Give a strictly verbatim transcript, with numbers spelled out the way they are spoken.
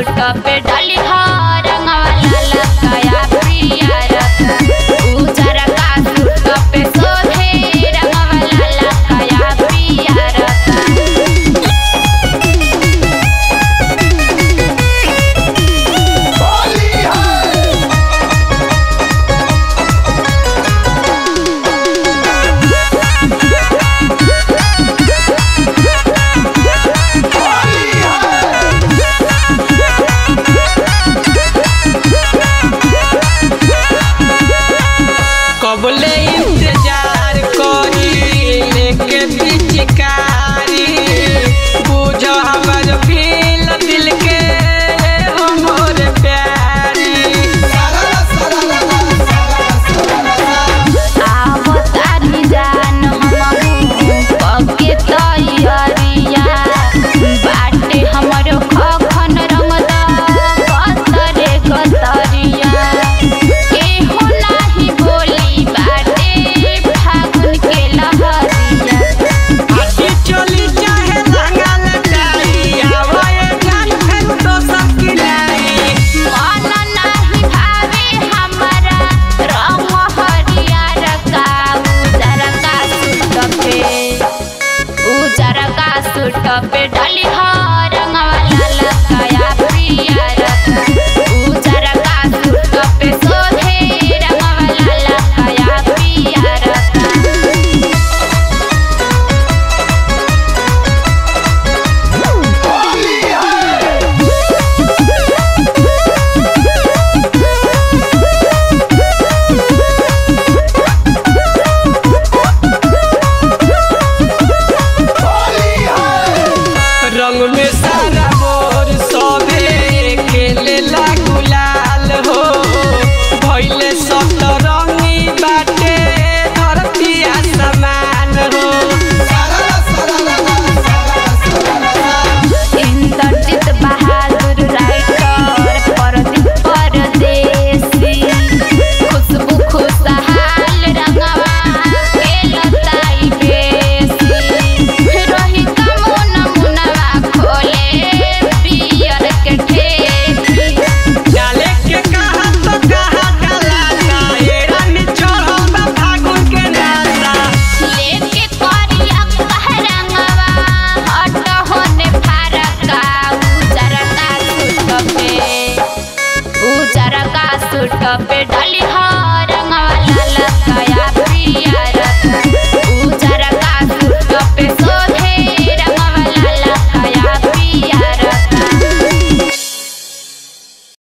suit पे डाली रंगवा लाला काया पिया उजर का सूट पे सोधे रंगवा लाला काया पिया कबले इंतजार करी लेके पिचकारी बुझ हमर फील दिल के हमर प्यारी आवो तारी जान हम पके तैयारिया बाटे हमरो खखन रंग दा कतरे कतरिया एहो नाही बोली बाटे फागुन के लहरिया आखी चली चाहे रंगा लटाई आवे जान फिर तो सब किलाई मन नाही भावे हमरा रंग हरियर का उजर का सूट पे उजर का सूट पे डाली रंगवा लाला काया पिया उजर का सूट पे सोधे रंगवा लाला काया पिया रंग में सारा बोर सोभे खेले ला गुलाल हो भइले सब रंगी बाटे धरती आसमान हो इंद्रजीत बहादुर राइटर परदीप परदेसी खुशबू खुशहाल रंगवा के लताई बेसी रोहित मुन मुनवा खोले पियर के ठेकी डाले के कहा तो कहा गलासा ए रानी छोड़ो बा फागुन के नासा लेके करिया कह रंगवा हट होने फारका उजर का सूट पे उजर का सूट पे